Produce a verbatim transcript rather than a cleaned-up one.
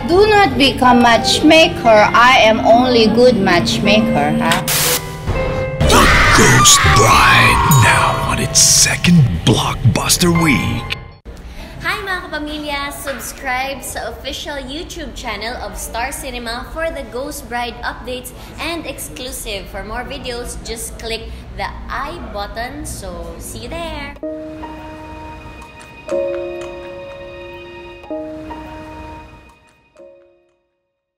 Do not become matchmaker. I am only good matchmaker, huh? The Ghost Bride, now on its second blockbuster week. Hi mga kapamilya! Subscribe sa official YouTube channel of Star Cinema for the Ghost Bride updates and exclusive. For more videos, just click the I button. So, see you there!